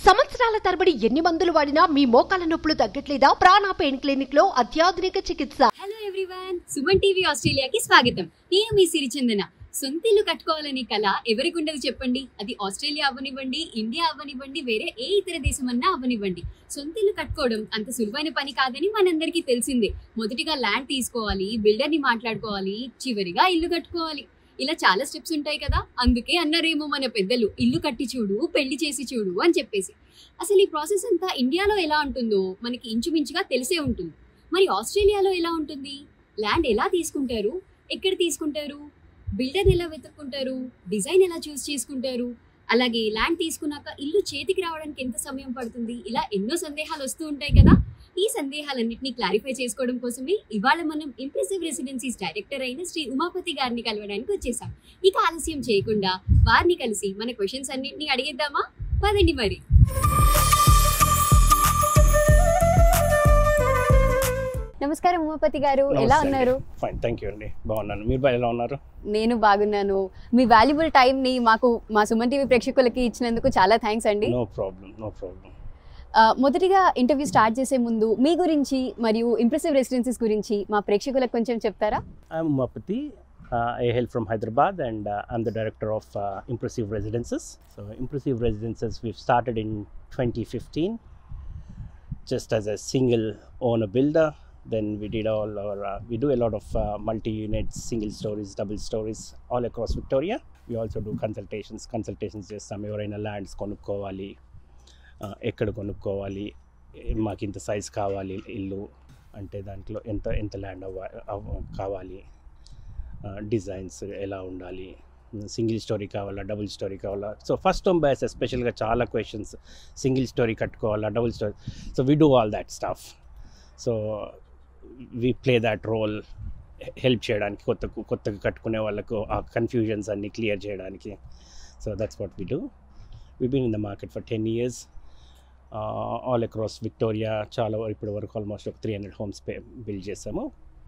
సంవత్సరాల తరబడి ఎన్ని మందులు వాడినా మీ మోకాల నొప్పులు తగ్గట్లేదా? ప్రాణ పెయిన్ క్లినిక్ లో అత్యాధునిక చికిత్స. హలో ఎవ్రీవన్, సుమన్ టీవీ ఆస్ట్రేలియాకి స్వాగతం. నేను మీ సిరిచందన. సొంతిల్లు కట్టుకోవాలని కళ ఎవరికి ఉండదు చెప్పండి? అది ఆస్ట్రేలియా అవ్వనివ్వండి, ఇండియా అవ్వనివ్వండి, వేరే ఏ ఇతర దేశం అన్నా అవ్వనివ్వండి. సొంతిల్లు కట్టుకోవడం అంత సులువైన పని కాదని మనందరికీ తెలిసిందే. మొదటిగా ల్యాండ్ తీసుకోవాలి, బిల్డర్ని మాట్లాడుకోవాలి, చివరిగా ఇల్లు కట్టుకోవాలి. ఇలా చాలా స్టెప్స్ ఉంటాయి కదా. అందుకే అన్నారేమో మన పెద్దలు, ఇల్లు కట్టి చూడు, పెళ్లి చేసి చూడు అని చెప్పేసి. అసలు ఈ ప్రాసెస్ అంతా ఇండియాలో ఎలా ఉంటుందో మనకి ఇంచుమించుగా తెలిసే ఉంటుంది. మరి ఆస్ట్రేలియాలో ఎలా ఉంటుంది? ల్యాండ్ ఎలా తీసుకుంటారు, ఎక్కడ తీసుకుంటారు, బిల్డర్ ఎలా వెతుక్కుంటారు, డిజైన్ ఎలా చూస్ చేసుకుంటారు, అలాగే ల్యాండ్ తీసుకున్నాక ఇల్లు చేతికి రావడానికి ఎంత సమయం పడుతుంది, ఇలా ఎన్నో సందేహాలు వస్తూ ఉంటాయి కదా. ఈ సందేహాలన్నింటినీ క్లారిఫై చేసుకోవడం కోసమే ఇవాళ మనం ఇంప్రెసివ్ రెసిడెన్సీస్ డైరెక్టర్ అయిన శ్రీ ఉమాపతి గారిని కలవడానికి వచ్చేసాం. ఇక ఆలస్యం చేయకుండా వారిని కలిసి మన క్వశ్చన్స్ అన్నింటినీ అడిగేద్దామా? పదండి మరి. నమస్కారం ఉమాపతి గారు, ఎలా ఉన్నారు? ఫైన్, థ్యాంక్ యూ అండి. బాగున్నాను. మీరు ఎలా ఉన్నారు? నేను బాగున్నాను. మీ వాల్యుబుల్ టైం ని మాకు మా సుమన్ టీవీ ప్రేక్షకులకి ఇచ్చినందుకు చాలా థ్యాంక్స్ అండి. No problem, no problem. మొదటిగా ఇంటర్వ్యూ స్టార్ట్ చేసే ముందు మీ గురించి మరియు ఇంప్రెసివ్ రెసిడెన్సీస్ గురించి మా ప్రేక్షకులకు కొంచెం చెప్తారా? I'm Umapathi. I hail from Hyderabad and I'm the director of Impressive Residences. So Impressive Residences we've started in 2015 just as a single owner builder. Then we did all our we do a lot of multi-units, single stories, double stories all across Victoria. We also do consultations చేస్తాం. ఎవరైనా lands కొనుక్కోవాలి, ఎక్కడ కొనుక్కోవాలి, మాకు ఇంత size కావాలి ఇల్లు అంటే దాంట్లో ఎంత ల్యాండ్ కావాలి, డిజైన్స్ ఎలా ఉండాలి, సింగిల్ స్టోరీ కావాలా, డబుల్ స్టోరీ కావాలా. సో ఫస్ట్ హోమ్ బయర్స్ ఎస్పెషల్గా చాలా క్వశ్చన్స్, సింగిల్ స్టోరీ కట్టుకోవాలా, double storey. So we do all that stuff. So we play that role, help చేయడానికి కొత్తగా కట్టుకునే వాళ్ళకు ఆ కన్ఫ్యూజన్స్ అన్నీ క్లియర్ చేయడానికి. So that's what we do. We been in the market for 10 years all across Victoria. చాలా ఇప్పటి వరకు ఆల్మోస్ట్ ఒక 300 హోమ్స్ బిల్డ్ చేసాము.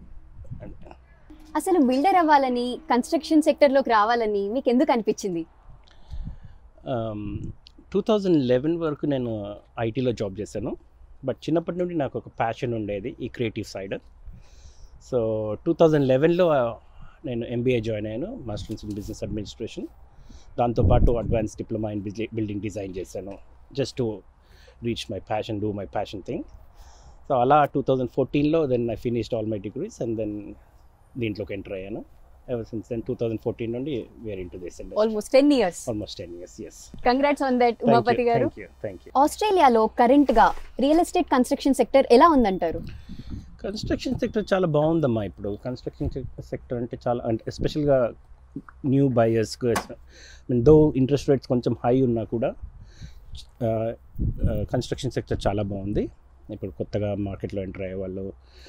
అసలు బిల్డర్ అవ్వాలని, కన్స్ట్రక్షన్ సెక్టర్లోకి రావాలని మీకు ఎందుకు అనిపించింది? 2011 వరకు నేను ఐటీలో జాబ్ చేశాను. బట్ చిన్నప్పటి నుండి నాకు ఒక ప్యాషన్ ఉండేది ఈ క్రియేటివ్ సైడ్. సో 2011లో నేను ఎంబీఏ జాయిన్ అయ్యాను, మాస్టర్స్ ఇన్ బిజినెస్ అడ్మినిస్ట్రేషన్. దాంతోపాటు advance diploma in building design చేశాను, just to reach my passion, do my passion thing. So అలా 2014లో then I finished all my degrees and then దీంట్లోకి enter అయ్యాను. Ever since then 2014 నుండి we're into this industry. Almost 10 years. Almost 10 years, yes. Congrats on that Umapathi garu. Thank you. ఆస్ట్రేలియాలో current గా real estate construction sector ఎలా ఉందంటారు? Construction sector చాలా బాగుందమ్మా. ఇప్పుడు కన్స్ట్రక్షన్ సెక్టర్ అంటే చాలా, అంటే ఎస్పెషల్గా న్యూ బయర్స్కి దో ఇంట్రెస్ట్ రేట్స్ కొంచెం హై ఉన్నా కూడా కన్స్ట్రక్షన్ సెక్టర్ చాలా బాగుంది. ఇప్పుడు కొత్తగా మార్కెట్లో ఎంటర్ అయ్యే వాళ్ళు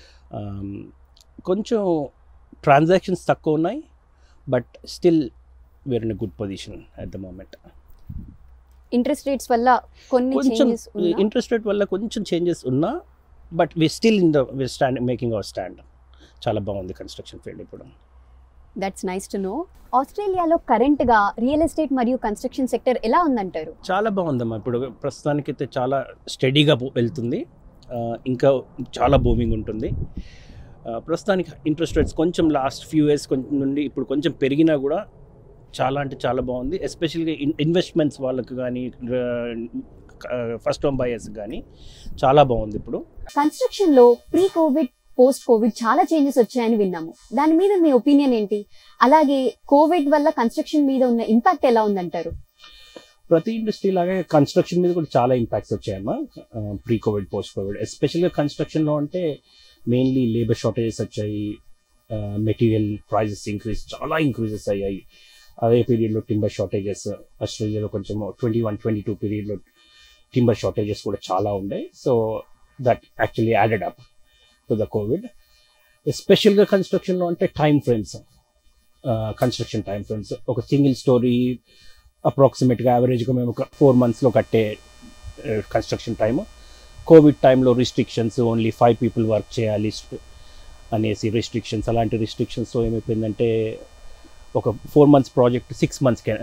కొంచెం ట్రాన్సాక్షన్స్ తక్కువ ఉన్నాయి, but still we're in a good position at the moment. Interest rates వల్ల కొంచెం ఇంట్రెస్ట్ రేట్ వల్ల కొంచెం చేంజెస్ ఉన్నా, but we still in the stand making our stand. చాలా బాగుంది కన్స్ట్రక్షన్ ఫీల్డ్ ఇప్పుడు. That's nice to know. ఆస్ట్రేలియాలో కరెంట్గా రియల్ ఎస్టేట్ మరియు కన్స్ట్రక్షన్ సెక్టర్ ఎలా ఉందంటారు? చాలా బాగుందమ్మా. ఇప్పుడు ప్రస్తుతానికైతే చాలా స్టడీగా వెళ్తుంది, ఇంకా చాలా బూమింగ్ ఉంటుంది. ప్రస్తుతానికి ఇంట్రెస్ట్ రేట్స్ కొంచెం లాస్ట్ ఫ్యూ ఇయర్స్ నుండి ఇప్పుడు కొంచెం పెరిగినా కూడా చాలా అంటే చాలా బాగుంది. ఎస్పెషల్గా ఇన్వెస్ట్మెంట్స్ వాళ్ళకి కానీ, ఫస్ట్ హోమ్ బయర్స్ కానీ చాలా బాగుంది ఇప్పుడు. కన్స్ట్రక్షన్లో ప్రీ కోవిడ్, పోస్ట్ కోవిడ్ చాలా చేంజెస్ వచ్చాయని విన్నాము. దాని మీద మీ ఒపీనియన్ ఏంటి? అలాగే కోవిడ్ వల్ల కన్స్ట్రక్షన్ మీద ఉన్న ఇంపాక్ట్ ఎలా ఉందంటారు? ప్రతి ఇండస్ట్రీ లాగే కన్స్ట్రక్షన్ మీద కూడా చాలా ఇంపాక్ట్స్ వచ్చాయమ్మా, ప్రీ కోవిడ్, పోస్ట్ కోవిడ్. ఎస్పెషల్గా కన్స్ట్రక్షన్లో అంటే మెయిన్లీ లేబర్ షార్టేజెస్ వచ్చాయి, మెటీరియల్ ప్రైజెస్ చాలా ఇంక్రీజెస్ అయ్యాయి. అదే పీరియడ్లో టింబర్ షార్టేజెస్, ఆస్ట్రేలియాలో కొంచెం 21-22 పీరియడ్లో టింబర్ షార్టేజెస్ కూడా చాలా ఉండే. So that actually added up to the covid. ఎస్పెషల్గా కన్స్ట్రక్షన్లో అంటే time frames, construction time frames. ఒక సింగిల్ స్టోరీ అప్రాక్సిమేట్గా యావరేజ్గా మేము ఒక 4 monthsలో కట్టే కన్స్ట్రక్షన్ టైము. కోవిడ్ టైంలో రిస్ట్రిక్షన్స్, ఓన్లీ 5 people వర్క్ చేయాలి అనేసి రిస్ట్రిక్షన్స్. అలాంటి రిస్ట్రిక్షన్స్తో ఏమైపోయిందంటే ఒక 4 months ప్రాజెక్ట్ 6 months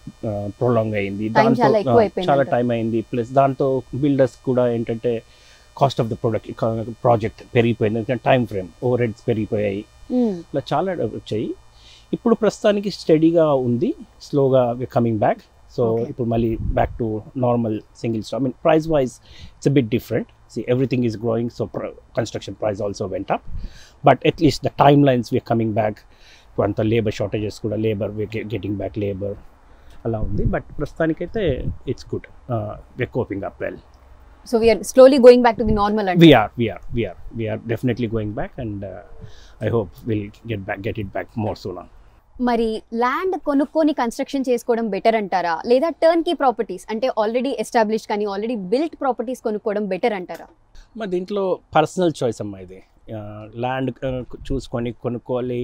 ప్రొలాంగ్ అయింది, Time చాలా దాంతో ఎక్కువ అయిపోయింది చాలా అంటారు. టైం అయింది. ప్లస్ దాంతో బిల్డర్స్ కూడా ఏంటంటే కాస్ట్ ఆఫ్ ద ప్రాజెక్ట్ పెరిగిపోయింది, ఎందుకంటే టైం ఫ్రేమ్ ఓవర్ హెడ్స్ పెరిగిపోయాయి, ఇలా చాలా వచ్చాయి. ఇప్పుడు ప్రస్తుతానికి స్టడీగా ఉంది, స్లోగా కమింగ్ బ్యాక్. So Okay. ఇప్పుడు మళ్ళీ back to normal single stock. I mean price wise it's a bit different. See, everything is growing, so construction price also went up, but at least the timelines we are coming back. కొంత labour shortages కూడా, labour getting back labour అలా ఉంది. But ప్రస్తుతానికైతే it's good, we're coping up well. So we're slowly going back to the normal అంటే. We are definitely going back, and I hope we'll get it back more soon on. మరి land కొనుక్కొని construction చేసుకోవడం better అంటారా, లేదా turn key properties అంటే already establish కానీ already built properties కొనుక్కోవడం better అంటారా? మరి దీంట్లో పర్సనల్ చాయిస్ అమ్మా ఇది. ల్యాండ్ చూసుకొని కొనుక్కోవాలి.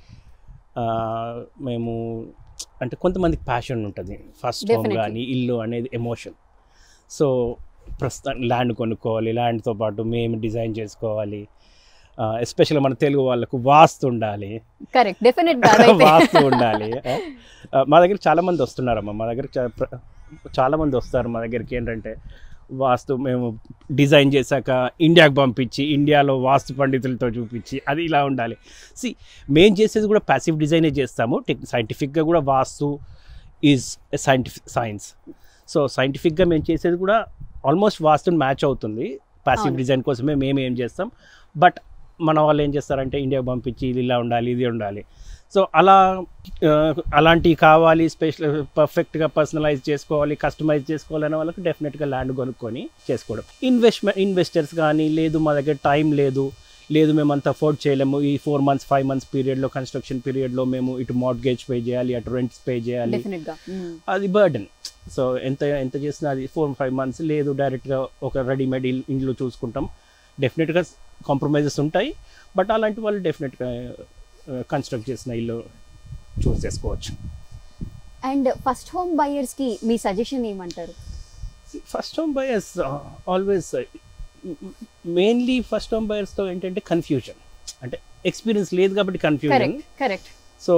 మేము అంటే కొంతమందికి ప్యాషన్ ఉంటుంది, ఫస్ట్ హోమ్ Definitely. కానీ ఇల్లు అనేది ఎమోషన్. సో ప్రస్తుతం ల్యాండ్ కొనుక్కోవాలి, ల్యాండ్తో పాటు మేము డిజైన్ చేసుకోవాలి. ఎస్పెషల్లీ మన తెలుగు వాళ్ళకు వాస్తు ఉండాలి, కరెక్ట్, డెఫినెట్ వాస్తు ఉండాలి. మా దగ్గర చాలామంది వస్తున్నారమ్మా, మా దగ్గర చాలామంది వస్తారు మా దగ్గరికి. ఏంటంటే వాస్తు మేము డిజైన్ చేశాక ఇండియాకి పంపించి, ఇండియాలో వాస్తు పండితులతో చూపించి అది ఇలా ఉండాలి. మేము చేసేది కూడా ప్యాసివ్ డిజైనే చేస్తాము. సైంటిఫిక్గా కూడా vastu is a science. So సైంటిఫిక్గా మేము చేసేది కూడా ఆల్మోస్ట్ వాస్తుని మ్యాచ్ అవుతుంది. ప్యాసివ్ డిజైన్ కోసమే మేము ఏం చేస్తాం. బట్ మన వాళ్ళు ఏం చేస్తారంటే ఇండియాకి పంపించి ఇది ఇలా ఉండాలి, ఇది ఉండాలి. సో అలాంటివి కావాలి, స్పెషల్ పర్ఫెక్ట్గా పర్సనలైజ్ చేసుకోవాలి, కస్టమైజ్ చేసుకోవాలనే వాళ్ళకి డెఫినెట్గా ల్యాండ్ కొనుక్కొని చేసుకోవడం. ఇన్వెస్టర్స్ కానీ, లేదు మా దగ్గర టైం లేదు, మేము అంత అఫోర్డ్ చేయలేము, ఈ 4 months 5 months పీరియడ్లో, కన్స్ట్రక్షన్ పీరియడ్లో మేము ఇటు మార్ట్గేజ్ పే చేయాలి, అటు రెంట్స్ పే చేయాలి, డెఫినెట్గా అది బర్డెన్. సో ఎంత చేసినా అది 4-5 months లేదు, డైరెక్ట్గా ఒక రెడీమేడ్ ఇల్లు చూసుకుంటాం. డెఫినెట్గా కాంప్రమైజెస్ ఉంటాయి, బట్ అలాంటి వాళ్ళు డెఫినెట్గా కన్స్ట్రక్ట్ చేసిన ఇల్లు చూస్ చేసుకోవచ్చు. అండ్ ఫస్ట్ హోమ్ బయర్స్కి మీ సజెషన్ ఏమంటారు? First home buyers always mainly first home బయర్స్తో ఏంటంటే కన్ఫ్యూజన్, అంటే ఎక్స్పీరియన్స్ లేదు కాబట్టి కన్ఫ్యూజన్. కరెక్ట్. సో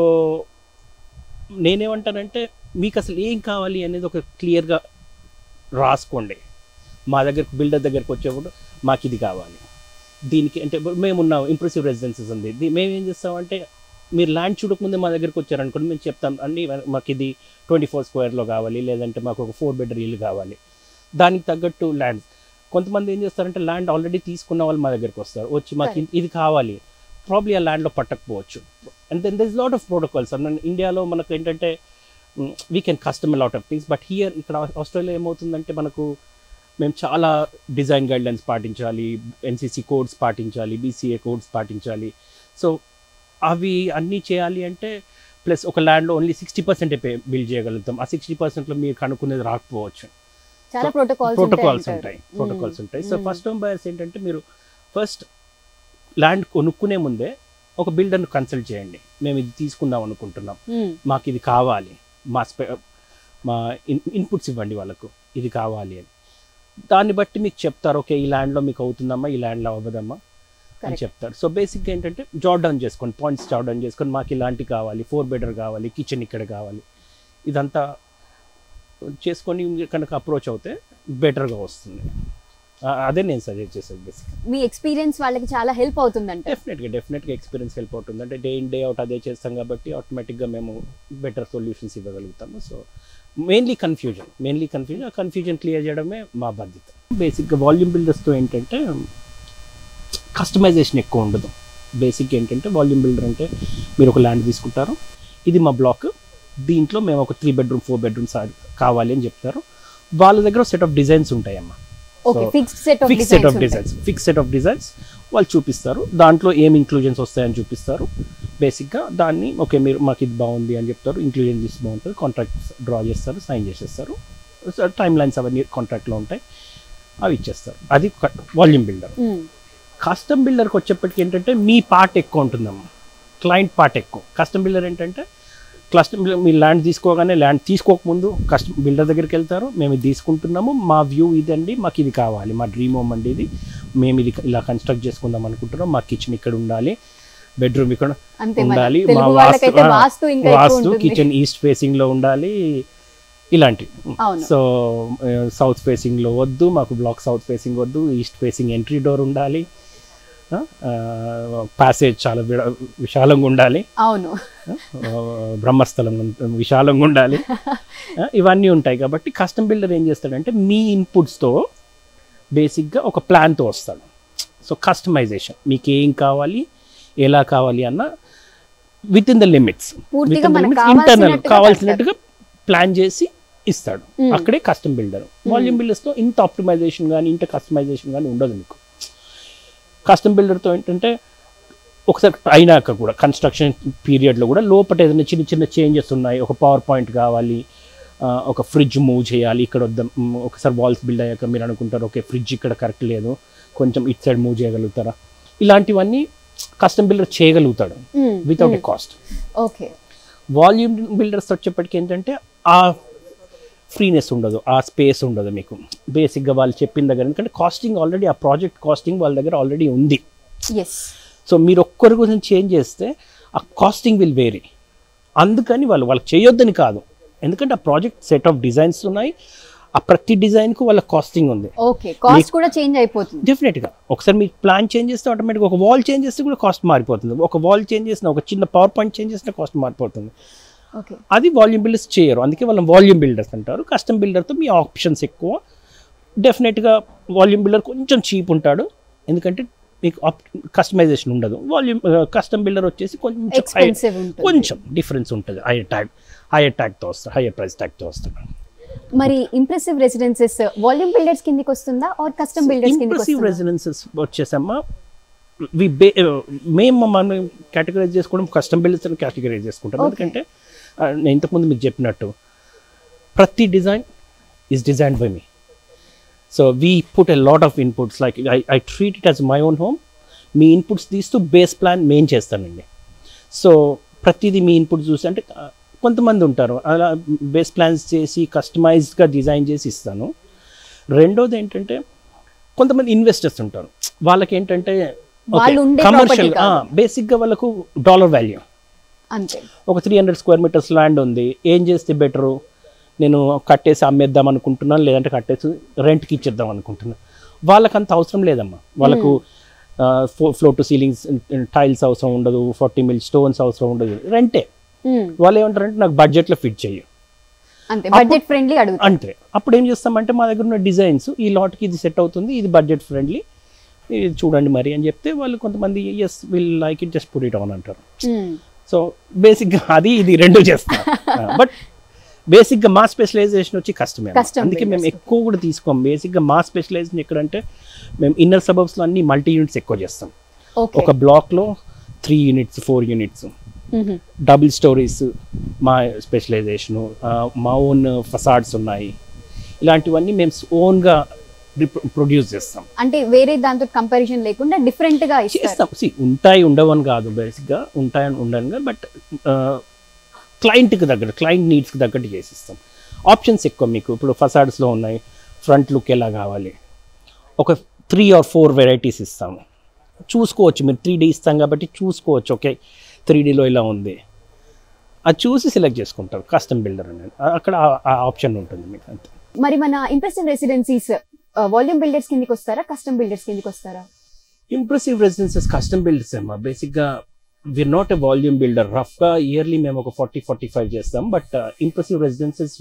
నేనేమంటానంటే మీకు అసలు ఏం కావాలి అనేది ఒక క్లియర్గా రాసుకోండి. మా దగ్గరకు బిల్డర్ దగ్గరకు వచ్చేప్పుడు మాకు ఇది కావాలి, దీనికి అంటే మేమున్నాం ఇంప్రెసివ్ రెసిడెన్సెస్ ఉంది, మేము ఏం చేస్తామంటే మీరు ల్యాండ్ చూడకముందే మా దగ్గరకు వచ్చారనుకోండి, మేము చెప్తాం అండి మాకు ఇది 24 square కావాలి, లేదంటే మాకు ఒక 4 bedroom ఇల్లు కావాలి, దానికి తగ్గట్టు ల్యాండ్స్. కొంతమంది ఏం చేస్తారంటే ల్యాండ్ ఆల్రెడీ తీసుకున్న వాళ్ళు మా దగ్గరికి వస్తారు, వచ్చి మాకు ఇది కావాలి, ప్రాబ్లీ ఆ ల్యాండ్లో పట్టకపోవచ్చు. And then there is lot of protocols. ఇండియాలో మనకు ఏంటంటే we can custom lot of things, but here ఇక్కడ ఆస్ట్రేలియా ఏమవుతుందంటే మనకు మేము చాలా డిజైన్ గైడ్లైన్స్ పాటించాలి, ఎన్సీసీ కోడ్స్ పాటించాలి, బీసీఏ కోడ్స్ పాటించాలి. సో అవి అన్నీ చేయాలి అంటే ప్లస్ ఒక ల్యాండ్లో ఓన్లీ 60% బిల్డ్ చేయగలుగుతాం. ఆ 60%లో మీరు కనుక్కునేది రాకపోవచ్చు, చాలా ప్రోటోకాల్స్ ఉంటాయి. సో ఫస్ట్ హోమ్ బయర్స్ ఏంటంటే మీరు ఫస్ట్ ల్యాండ్ కొనుక్కునే ముందే ఒక బిల్డర్ను కన్సల్ట్ చేయండి. మేము ఇది తీసుకుందాం అనుకుంటున్నాం, మాకు ఇది కావాలి, మా ఇన్పుట్స్ ఇవ్వండి వాళ్ళకు, ఇది కావాలి అని. దాన్ని బట్టి మీకు చెప్తారు, ఓకే ఈ ల్యాండ్లో మీకు అవుతుందమ్మా, ఈ ల్యాండ్లో అవ్వదమ్మా అని చెప్తారు. సో బేసిక్గా ఏంటంటే జాట్ డౌన్ చేసుకోండి, పాయింట్స్ జాట్ డౌన్ చేసుకొని మాకు ఇలాంటి కావాలి, 4 bedroom కావాలి, కిచెన్ ఇక్కడ కావాలి, ఇదంతా చేసుకొని కనుక అప్రోచ్ అవుతే బెటర్గా వస్తుంది. అదే నేను సజెస్ట్ చేసేది. బేసిక్గా మీ ఎక్స్పీరియన్స్ వాళ్ళకి చాలా హెల్ప్ అవుతుందంట. డెఫినెట్గా ఎక్స్పీరియన్స్ హెల్ప్ అవుతుంది. అంటే డే ఇన్ డే అవుట్ అదే చేస్తాం కాబట్టి ఆటోమేటిక్గా మేము బెటర్ సొల్యూషన్స్ ఇవ్వగలుగుతాము. సో మెయిన్లీ కన్ఫ్యూజన్ ఆ కన్ఫ్యూజన్ క్లియర్ చేయడమే మా బాధ్యత. బేసిక్గా వాల్యూమ్ బిల్డర్స్తో ఏంటంటే కస్టమైజేషన్ ఎక్కువ ఉండదు. బేసిక్ ఏంటంటే వాల్యూమ్ బిల్డర్ అంటే మీరు ఒక ల్యాండ్ తీసుకుంటారు, ఇది మా బ్లాక్, దీంట్లో మేము ఒక 3 bedroom 4 bedroom కావాలి అని చెప్తారు. వాళ్ళ దగ్గర సెట్ ఆఫ్ డిజైన్స్ ఉంటాయమ్మా, ఫిక్స్ సెట్ ఆఫ్ డిజైన్స్ వాళ్ళు చూపిస్తారు. దాంట్లో ఏం ఇంక్లూజన్స్ వస్తాయని చూపిస్తారు. బేసిక్గా దాన్ని ఓకే మీరు మాకు ఇది బాగుంది అని చెప్తారు, ఇంక్లూజన్ లిస్ట్ బాగుంటుంది, కాంట్రాక్ట్స్ డ్రా చేస్తారు, సైన్ చేసేస్తారు, టైమ్ లైన్స్ అవన్నీ కాంట్రాక్ట్లో ఉంటాయి, అవి ఇచ్చేస్తారు. అది వాల్యూమ్ బిల్డర్. కస్టమ్ బిల్డర్కి వచ్చేప్పటికి ఏంటంటే మీ పార్ట్ ఎక్కువ ఉంటుందమ్మా, క్లయింట్ పార్ట్ ఎక్కువ. కస్టమ్ బిల్డర్ ఏంటంటే మీ ల్యాండ్ తీసుకోగానే, ల్యాండ్ తీసుకోకముందు కస్టమ్ బిల్డర్ దగ్గరికి వెళ్తారు, మేము ఇది తీసుకుంటున్నాము, మా వ్యూ ఇదండి, మాకు ఇది కావాలి, మా డ్రీమ్ హోమ్ అండి ఇది, మేము ఇది ఇలా కన్స్ట్రక్ట్ చేసుకుందాం అనుకుంటున్నాం, మా కిచెన్ ఇక్కడ ఉండాలి, బెడ్రూమ్ ఇక్కడ ఉండాలి, మా వాస్తు కిచెన్ ఈస్ట్ ఫేసింగ్లో ఉండాలి, ఇలాంటివి. అవును. సో సౌత్ ఫేసింగ్లో వద్దు, మాకు బ్లాక్ సౌత్ ఫేసింగ్ వద్దు, ఈస్ట్ ఫేసింగ్ ఎంట్రీ డోర్ ఉండాలి, ప్యాసేజ్ చాలా విశాలంగా ఉండాలి, అవును, బ్రహ్మస్థలం విశాలంగా ఉండాలి, ఇవన్నీ ఉంటాయి. కాబట్టి కస్టమ్ బిల్డర్ ఏం చేస్తాడంటే మీ ఇన్పుట్స్తో బేసిక్గా ఒక ప్లాన్తో వస్తాడు. సో కస్టమైజేషన్ మీకు ఏం కావాలి, ఎలా కావాలి అన్న విత్ ఇన్ ద లిమిట్స్, పూర్తిగా మనకు ఇంటర్నల్ కావాల్సినట్టుగా కావాల్సినట్టుగా ప్లాన్ చేసి ఇస్తాడు. అక్కడే కస్టమ్ బిల్డర్. వాల్యూమ్ బిల్డర్స్లో ఇంత ఆప్టిమైజేషన్ కానీ ఇంత కస్టమైజేషన్ కానీ ఉండదు మీకు. కస్టమ్ బిల్డర్తో ఏంటంటే ఒకసారి అయినాక కూడా కన్స్ట్రక్షన్ పీరియడ్లో కూడా లోపల ఏదైనా చిన్న చిన్న చేంజెస్ ఉన్నాయి, ఒక పవర్ పాయింట్ కావాలి, ఒక ఫ్రిడ్జ్ మూవ్ చేయాలి, ఇక్కడ వద్దాం, ఒకసారి వాల్స్ బిల్డ్ అయ్యాక మీరు అనుకుంటారు ఓకే ఫ్రిడ్జ్ ఇక్కడ కరెక్ట్ లేదు, కొంచెం ఇట్ సైడ్ మూవ్ చేయగలుగుతారా, ఇలాంటివన్నీ కస్టమ్ బిల్డర్ చేయగలుగుతాడు without a cost. Okay. Volume builders వచ్చేప్పటికి ఏంటంటే ఆ ఫ్రీనెస్ ఉండదు, ఆ స్పేస్ ఉండదు మీకు. బేసిక్గా వాళ్ళు చెప్పిన దగ్గర, ఎందుకంటే కాస్టింగ్ ఆల్రెడీ, ఆ ప్రాజెక్ట్ కాస్టింగ్ వాళ్ళ దగ్గర ఆల్రెడీ ఉంది. సో మీరు ఒక్కరి కోసం చేంజ్ చేస్తే ఆ కాస్టింగ్ విల్ వేరీ. అందుకని వాళ్ళకి చేయొద్దని కాదు, ఎందుకంటే ఆ ప్రాజెక్ట్ సెట్ ఆఫ్ డిజైన్స్ ఉన్నాయి, ఆ ప్రతి డిజైన్కు వాళ్ళ కాస్టింగ్ ఉంది. ఓకే, కాస్ట్ కూడా చేంజ్ అయిపోతుంది డెఫినెట్గా. ఒకసారి మీరు ప్లాన్ చేంజ్ చేస్తే ఆటోమేటిక్గా ఒక వాల్ చేంజ్ చేస్తే కూడా కాస్ట్ మారిపోతుంది, ఒక వాల్ చేంజ్ చేసిన, ఒక చిన్న పవర్ పాయింట్ చేంజ్ చేసిన కాస్ట్ మారిపోతుంది. అది వాల్యూమ్ బిల్డర్స్ చేయరు, అందుకే వాళ్ళని వాల్యూమ్ బిల్డర్స్ అంటారు. కస్టమ్ బిల్డర్తో మీ ఆప్షన్స్ ఎక్కువ. డెఫినెట్గా వాల్యూమ్ బిల్డర్ కొంచెం చీప్ ఉంటాడు, ఎందుకంటే మీకు కస్టమైజేషన్ ఉండదు. కస్టమ్ బిల్డర్ వచ్చేసి కొంచెం డిఫరెన్స్ ఉంటుంది, హైయర్ ట్యాగ్తో వస్తాడు, హైయర్ ప్రైస్ ట్యాగ్తో వస్తాడు. మరి ఇంప్రెసివ్ రెసిడెన్సెస్ వాల్యూమ్ బిల్డర్స్ కిందకి వస్తుందా ఆర్ కస్టమ్ బిల్డర్స్ కిందకి వస్తుందా? ఇంప్రెసివ్ రెసిడెన్సెస్ వచ్చేసమ్మా మేము మనం కేటగరైజ్ చేసుకోవడం కస్టమ్ బిల్డర్స్ అని కేటగరైజ్ చేసుకుంటాం. ఎందుకంటే నేను ఇంతకుముందు మీకు చెప్పినట్టు ప్రతి design is designed by me. So we put a lot of inputs, like I treat it as my own home. మీ ఇన్పుట్స్ తీస్తూ బేస్ ప్లాన్ మెయిన్ చేస్తానండి. సో ప్రతిదీ మీ ఇన్పుట్స్ చూసి, అంటే కొంతమంది ఉంటారు అలా బేస్ ప్లాన్స్ చేసి కస్టమైజ్డ్గా డిజైన్ చేసి ఇస్తాను. రెండోది ఏంటంటే కొంతమంది ఇన్వెస్టర్స్ ఉంటారు, వాళ్ళకి ఏంటంటే కమర్షియల్ బేసిక్గా వాళ్ళకు డాలర్ వాల్యూ. అంతే, ఒక 300 స్క్వేర్ మీటర్స్ ల్యాండ్ ఉంది, ఏం చేస్తే బెటరు, నేను కట్టేసి అమ్మేద్దాం అనుకుంటున్నాను, లేదంటే కట్టేసి రెంట్కి ఇచ్చేద్దాం అనుకుంటున్నాను. వాళ్ళకి అంత అవసరం లేదమ్మా. వాళ్ళకు ఫ్లోర్ టు సీలింగ్స్ టైల్స్ అవసరం ఉండదు, 40 mil స్టోన్స్ అవసరం ఉండదు, రెంటే. వాళ్ళు ఏమంటారంటే నాకు బడ్జెట్లో ఫిట్ చెయ్యి, అంతే, బడ్జెట్ ఫ్రెండ్లీ అడుగుతారు. అంటే అప్పుడు ఏం చేస్తామంటే మా దగ్గర ఉన్న డిజైన్స్ ఈ లాట్కి ఇది సెట్ అవుతుంది, ఇది బడ్జెట్ ఫ్రెండ్లీ, ఇది చూడండి మరి అని చెప్తే వాళ్ళు కొంతమంది yes will like it, just put it on అంటారు. సో బేసిక్గా అది ఇది రెండు చేస్తాం. బట్ బేసిక్గా మా స్పెషలైజేషన్ వచ్చి కస్టమే, అందుకే మేము ఎక్కువ కూడా తీసుకోం. బేసిక్గా మా స్పెషలైజేషన్ ఎక్కడంటే మేము ఇన్నర్ సబర్బ్స్లో అన్ని మల్టీ యూనిట్స్ ఎక్కువ చేస్తాం. ఒక బ్లాక్లో 3 units 4 units, డబుల్ స్టోరీస్ మా స్పెషలైజేషను. మా ఓన్ ఫసాడ్స్ ఉన్నాయి, ఇలాంటివన్నీ మేము ఓన్గా ప్రొడ్యూస్ చేస్తాం. అంటే వేరే దాంతో కంపారిజన్ లేకుండా డిఫరెంట్గా చేస్తాం. ఉంటాయి ఉండవని కాదు, బేసిక్గా ఉంటాయని ఉండను, బట్ క్లయింట్కి తగ్గట్టు, క్లయింట్ నీడ్స్కి తగ్గట్టు చేసిస్తాం. ఆప్షన్స్ ఎక్కువ మీకు. ఇప్పుడు ఫసాడ్స్లో ఉన్నాయి, ఫ్రంట్ లుక్ ఎలా కావాలి, ఒక 3 or 4 వెరైటీస్ ఇస్తాము. చూసుకోవచ్చు మీరు, 3D ఇస్తాం కాబట్టి చూసుకోవచ్చు, ఓకే 3Dలో ఇలా ఉంది, అది చూసి సెలెక్ట్ చేసుకుంటారు కస్టమ్ బిల్డర్ అనేది. అక్కడ ఆ ఆప్షన్ ఉంటుంది మీకు, అంతే. మరి మన ఇంప్రెసివ్ రెసిడెన్సీస్ వాల్యూమ్ బిల్డర్స్ కిందకి వస్తారా, కస్టమ్ బిల్డర్స్ కిందకి వస్తారా? ఇంప్రెసివ్ రెసిడెన్సెస్ కస్టమ్ బిల్డర్స్ ఏమో. బేసిక్గా we are not a volume builder. రఫ్గా ఇయర్లీ మేము ఒక 40-45 చేస్తాం. But impressive residences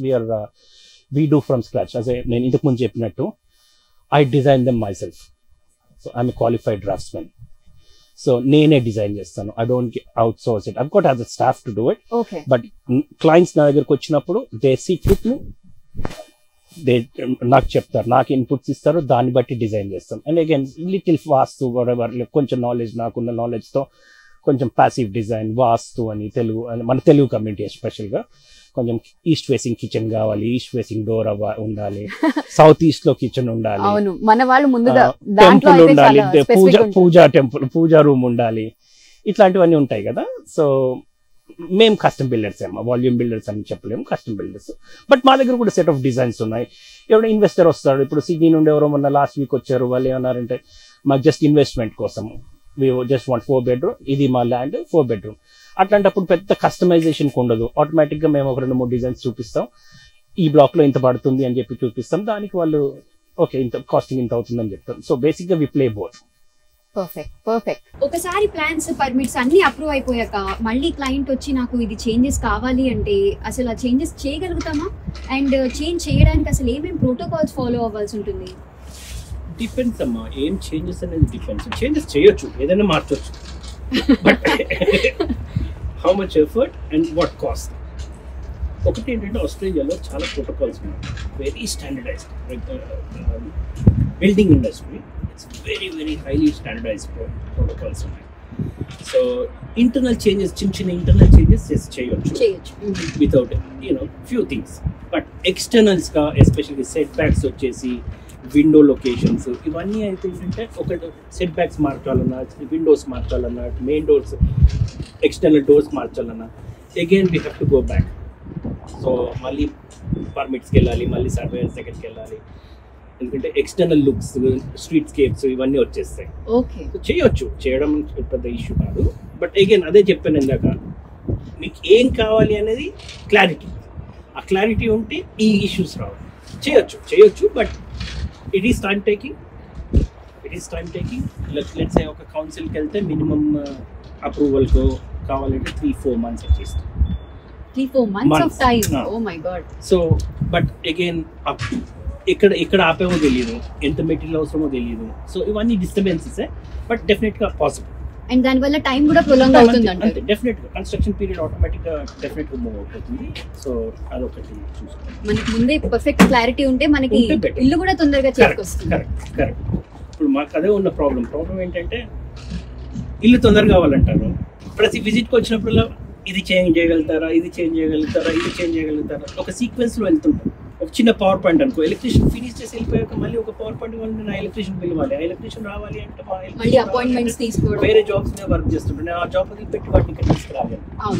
we do from scratch. అదే నేను ఇంతకుముందు చెప్పినట్టు I design them myself. So I'm qualified draftsmen. So నేనే డిజైన్ చేస్తాను. I don't outsource it. I've got as a staff to do it. But clients నా దగ్గరకు వచ్చినప్పుడు they sit with me, they నాకు చెప్తారు, నాకు inputs ఇస్తారు, దాన్ని బట్టి డిజైన్ చేస్తాం. And again little vastu whatever, కొంచెం నాలెడ్జ్, నాకున్న నాలెడ్జ్తో కొంచెం ప్యాసివ్ డిజైన్, వాస్తు అని తెలుగు, మన తెలుగు కమ్యూనిటీ ఎస్పెషల్గా కొంచెం ఈస్ట్ ఫేసింగ్ కిచెన్ కావాలి, ఈస్ట్ ఫేసింగ్ డోర్ ఉండాలి, సౌత్ ఈస్ట్ లో కిచెన్ ఉండాలి, టెంపుల్ ఉండాలి, పూజా రూమ్ ఉండాలి, ఇట్లాంటివన్నీ ఉంటాయి కదా. సో మేము కస్టమ్ బిల్డర్స్ ఏమో, వాల్యూమ్ బిల్డర్స్ అని చెప్పలేము, కస్టమ్ బిల్డర్స్. బట్ మా దగ్గర కూడా సెట్ ఆఫ్ డిజైన్స్ ఉన్నాయి. ఎవరైనా ఇన్వెస్టర్ వస్తాడు, ఇప్పుడు సిడ్నీ నుండి ఎవరో మొన్న లాస్ట్ వీక్ వచ్చారు, వాళ్ళు ఏమన్నారంటే మాకు జస్ట్ ఇన్వెస్ట్మెంట్ కోసం, we just want 4 bedroom, ఇది మా ల్యాండ్ 4 bedroom. అట్లాంటప్పుడు పెద్ద కస్టమైజేషన్ ఉండదు, ఆటోమేటిక్గా మేము ఒక 2-3 డిజైన్స్ చూపిస్తాం. ఈ బ్లాక్లో ఇంత పడుతుంది అని చెప్పి చూపిస్తాం, దానికి వాళ్ళు ఓకే ఇంత కాస్టింగ్ ఇంత అవుతుందని చెప్తాం. సో బేసిక్గా వి ప్లే బోత్. పర్ఫెక్ట్. ఒకసారి ప్లాన్స్ పర్మిట్స్ అన్ని అప్రూవ్ అయిపోయాక మళ్ళీ క్లయింట్ వచ్చి నాకు ఇది చేంజెస్ కావాలి అంటే అసలు ఆ చేంజెస్ చేయగలుగుతామా? అండ్ చేంజ్ చేయడానికి అసలు ఏమేమి ప్రోటోకాల్స్ ఫాలో అవ్వాల్సి ఉంటుంది? డిపెండ్స్ అమ్మా, ఏం చేంజెస్ అనేది డిపెండ్స్. చేంజెస్ చేయొచ్చు, ఏదైనా మార్చొచ్చు, but how much effort and what cost. ఒకటి ఏంటంటే ఆస్ట్రేలియాలో చాలా ప్రోటోకాల్స్ ఉన్నాయి, very standardised. Building industry it's very very highly standardised protocols ఉన్నాయి. సో ఇంటర్నల్ చేంజెస్, చిన్న చిన్న ఇంటర్నల్ చేంజెస్ చేయొచ్చు వితౌట్ ఫ్యూ థింగ్స్. బట్ ఎక్స్టర్నల్స్గా ఎస్పెషల్లీ సెట్ బ్యాక్స్ వచ్చేసి విండో లొకేషన్స్ ఇవన్నీ అయితే ఏంటంటే ఒక సెట్ బ్యాక్స్ మార్చాలన్నా, విండోస్ మార్చాలన్నా, మెయిన్ డోర్స్ ఎక్స్టర్నల్ డోర్స్ మార్చాలన్నా again we have to go back. So మళ్ళీ పర్మిట్స్కి వెళ్ళాలి, మళ్ళీ సర్వేయర్స్ దగ్గరికి వెళ్ళాలి, ఎందుకంటే ఎక్స్టర్నల్ లుక్స్, స్ట్రీట్ స్కేప్స్ ఇవన్నీ వచ్చేస్తాయి. ఓకే, చేయొచ్చు, చేయడం పెద్ద ఇష్యూ కాదు. బట్ అగైన్ అదే చెప్పాను ఇందాక, మీకు ఏం కావాలి అనేది క్లారిటీ, ఆ క్లారిటీ ఉంటే ఈ ఇష్యూస్ రావు. చేయొచ్చు but it is time taking. Let's say ఒక కౌన్సిల్కి వెళ్తే మినిమం అప్రూవల్కు కావాలంటే 3-4 months వచ్చేస్తాయి. 3-4 months of time. Oh my god. So but again ఇక్కడ ఆపేమో తెలియదు, ఎంత మెటీరియల్ అవసరమో తెలియదు. సో ఇవన్నీ డిస్టర్బెన్సెస్, బట్ డెఫినెట్గా పాసిబుల్. అండ్ దానివల్ల టైం కూడా ప్రొలాంగ్ అవుతుంది అంటే డెఫినెట్గా కన్స్ట్రక్షన్ పీరియడ్ ఆటోమేటిక్గా డెఫినెట్గా మూవ్ అవుతుంది. సో అదొకటి చూసుకోవాలి. మనకి ముందే పర్ఫెక్ట్ క్లారిటీ ఉంటే మనకి ఇల్లు కూడా తొందరగా చేరుకొస్తుంది. కరెక్ట్. ఇప్పుడు మాకు అదే ఉన్న ప్రాబ్లం ఏంటంటే ఇల్లు తొందరగా కావాలంటారు. ప్రతి విజిట్కి వచ్చినప్పుడు ఇది చేంజ్ చేయగలుగుతారా, ఇది చేంజ్ చేయగలుగుతారా, ఒక సీక్వెన్స్లో వెళ్తుంటాం. ఒక చిన్న పవర్ పాయింట్ అనుకో, ఎలక్ట్రీషియన్ ఫినిష్ చేసి వెళ్ళిపోయాక మళ్ళీ ఒక పవర్ పాయింట్ కావాలంటే నా ఎలక్ట్రీషియన్ పిలవాలి, ఆ ఎలక్ట్రీషియన్ రావాలి అంటే మళ్ళీ అపాయింట్మెంట్స్ తీసుకోవడం, వేరే జాబ్స్ మీద వర్క్ చేస్తుంటే నేను ఆ జాబ్ వదిలిపెట్టి వాటిని ఇక్కడ తీసుకురావాలి.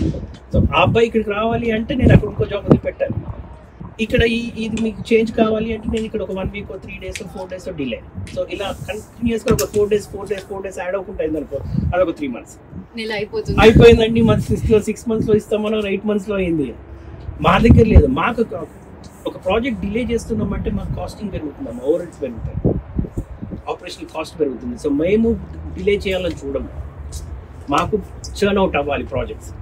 సో ఆ అబ్బాయి ఇక్కడికి రావాలి అంటే నేను అక్కడ ఇంకో జాబ్ వదిలిపెట్టాలి. ఇక్కడ ఇది మీకు చేంజ్ కావాలి అంటే నేను ఇక్కడ ఒక 1 week 3 days 4 days delay. So ఇలా కంటిన్యూస్గా ఒక 4 days యాడ్ అవ్వకుండా అయిందనుకో, అదొక 3 months అయిపోయిందండి. మన 6 monthsలో ఇస్తామని 8 monthsలో అయింది. మా దగ్గర లేదు. మాకు ఒక ప్రాజెక్ట్ డిలే చేస్తున్నామంటే మాకు కాస్టింగ్ పెరుగుతుంది, ఓవర్ హెడ్స్ పెరుగుతాయి, ఆపరేషనల్ కాస్ట్ పెరుగుతుంది. సో మేము డిలే చేయాలని చూడము, మాకు చర్న్ అవుట్ అవ్వాలి ప్రాజెక్ట్స్.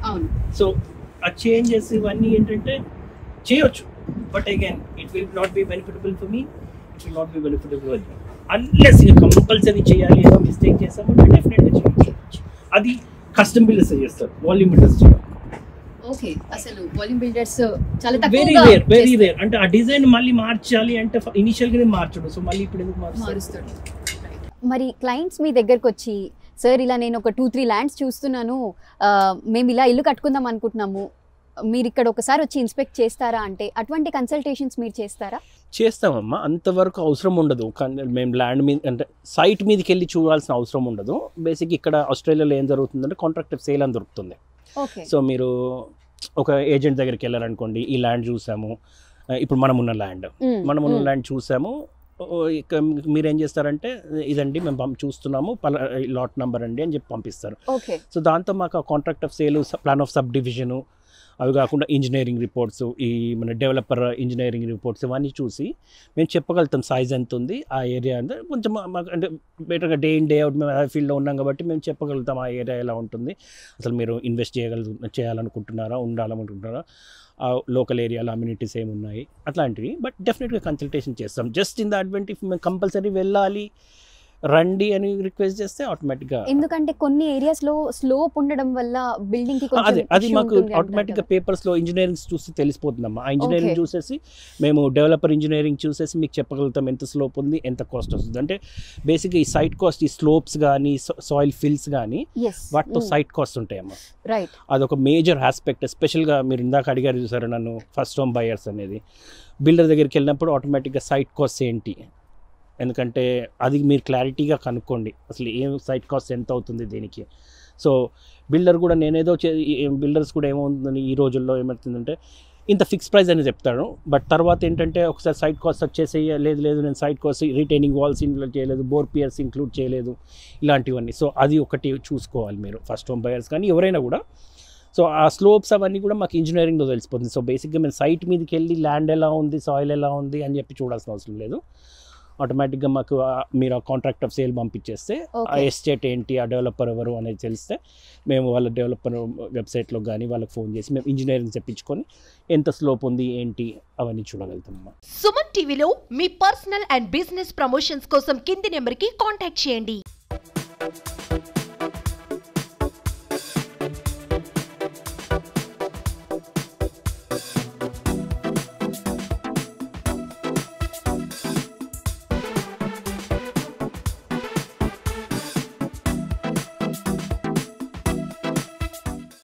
సో ఆ చేంజెస్ ఇవన్నీ ఏంటంటే చేయొచ్చు, but again it will not be benefitable for me, it will not be benefitable for you. Unless compulsory చేయాలి, ఏదో మిస్టేక్ చేస్తామంటే డెఫినెట్గా చేయొచ్చు. అది కస్టమ్ బిల్డర్స్ చేస్తారు, వాల్యూమ్ బిల్డర్స్ చేయరు. ఓకే, అసలు వాల్యూమ్ బిల్డర్స్ చాలా వెరీ రేర్. అంటే ఆ డిజైన్ మళ్ళీ మార్చాలి అంటే ఇనిషియల్ గానే మార్చడు, సో మళ్ళీ ఇప్పుడు ఎందుకు మారుస్తాడు? మరి క్లయింట్స్ మీ దగ్గరకు వచ్చి సార్ ఇలా నేను ఒక 2-3 ల్యాండ్స్ చూస్తున్నాను, మేము ఇలా ఇల్లు కట్టుకుందాం అనుకుంటున్నాము, మీరు ఇక్కడ ఒకసారి వచ్చి ఇన్స్పెక్ట్ చేస్తారా అంటే అటువంటి కన్సల్టేషన్స్ మీరు చేస్తారా? చేస్తామమ్మా, అంతవరకు అవసరం ఉండదు. మేము ల్యాండ్ మీద అంటే సైట్ మీదకి వెళ్ళి చూడాల్సిన అవసరం ఉండదు. బేసిక్ ఇక్కడ ఆస్ట్రేలియాలో ఏం జరుగుతుందంటే కాంట్రాక్ట్ ఆఫ్ సేల్ అని దొరుకుతుంది. సో మీరు ఒక ఏజెంట్ దగ్గరికి వెళ్ళారనుకోండి, ఈ ల్యాండ్ చూసాము, ఇప్పుడు మనమున్న ల్యాండ్ చూసాము, మీరేం చేస్తారంటే ఇదండి మేము చూస్తున్నాము, లాట్ నెంబర్ అండి అని చెప్పి పంపిస్తారు. సో దాంతో మాకు contract of sale, plan of subdivision, అవి కాకుండా ఇంజనీరింగ్ రిపోర్ట్స్, ఈ మన డెవలపర్ ఇంజనీరింగ్ రిపోర్ట్స్ ఇవన్నీ చూసి మేము చెప్పగలుగుతాం సైజ్ ఎంత ఉంది, ఆ ఏరియా అంతా కొంచెం మాకు అంటే బెటర్గా డే ఇన్ డే అవుట్ మేము ఆ ఫీల్డ్లో ఉన్నాం కాబట్టి మేము చెప్పగలుగుతాం ఆ ఏరియా ఎలా ఉంటుంది, అసలు మీరు ఇన్వెస్ట్ చేయాలనుకుంటున్నారా, ఉండాలనుకుంటున్నారా, ఆ లోకల్ ఏరియాలో అమ్యూనిటీస్ ఏమున్నాయి అట్లాంటివి. బట్ డెఫినెట్గా కన్సల్టేషన్ చేస్తాం. Just in the advent if మేము కంపల్సరీ వెళ్ళాలి రండి అని రిక్వెస్ట్ చేస్తే ఆటోమేటిక్గా, ఎందుకంటే కొన్ని ఏరియాస్ లో స్లోప్ ఉండడం వల్ల బిల్డింగ్ కి అది మాకు ఆటోమేటిక్గా పేపర్స్లో ఇంజనీరింగ్ చూసి తెలిసిపోతుందమ్మా. ఆ ఇంజనీరింగ్ చూసేసి మేము డెవలపర్ ఇంజనీరింగ్ చూసేసి మీకు చెప్పగలుగుతాం ఎంత స్లోప్ ఉంది, ఎంత కాస్ట్ వస్తుంది. అంటే బేసిక్గా ఈ సైట్ కాస్ట్, ఈ స్లోప్స్ కానీ సాయిల్ ఫిల్స్ కానీ వాటితో సైట్ కాస్ట్ ఉంటాయమ్మా. అదొక మేజర్ ఆస్పెక్ట్. ఎస్పెషల్గా మీరు ఇందాక అడిగారు చూసారు నన్ను, ఫస్ట్ హోమ్ బయర్స్ అనేది బిల్డర్ దగ్గరికి వెళ్ళినప్పుడు ఆటోమేటిక్గా సైట్ కాస్ట్ ఏంటి, ఎందుకంటే అది మీరు క్లారిటీగా కనుక్కోండి అసలు ఏం సైట్ కాస్ట్ ఎంత అవుతుంది దీనికి. సో బిల్డర్ కూడా బిల్డర్స్ కూడా ఏమవుతుందని ఈ రోజుల్లో ఏమవుతుందంటే ఇంత ఫిక్స్ ప్రైస్ అని చెప్తాడు, బట్ తర్వాత ఏంటంటే ఒకసారి సైట్ కాస్ట్ వచ్చేసి లేదు నేను site cost retaining walls include చేయలేదు, బోర్ పియర్స్ ఇంక్లూడ్ చేయలేదు, ఇలాంటివన్నీ. సో అది ఒకటి చూసుకోవాలి మీరు ఫస్ట్ హోమ్ బయర్స్ కానీ ఎవరైనా కూడా. సో ఆ స్లోప్స్ అవన్నీ కూడా మాకు ఇంజనీరింగ్లో తెలిసిపోతుంది. సో బేసిక్గా మేము సైట్ మీదకి వెళ్ళి ల్యాండ్ ఎలా ఉంది, సాయిల్ ఎలా ఉంది అని చెప్పి చూడాల్సిన అవసరం లేదు. ఆటోమేటిక్గా మాకు మీరు ఆ కాంట్రాక్ట్ ఆఫ్ సేల్ పంపించేస్తే ఆ ఎస్టేట్ ఏంటి, ఆ డెవలపర్ ఎవరు అనేది తెలిస్తే మేము వాళ్ళ డెవలపర్ వెబ్సైట్లో కానీ వాళ్ళకి ఫోన్ చేసి మేము ఇంజనీరింగ్ చెప్పించుకొని ఎంత స్లోప్ ఉంది ఏంటి అవన్నీ చూడగలుగుతాం. సుమన్ టీవీలో మీ పర్సనల్ అండ్ బిజినెస్ ప్రమోషన్స్ కోసం కింది నెంబర్కి కాంటాక్ట్ చేయండి.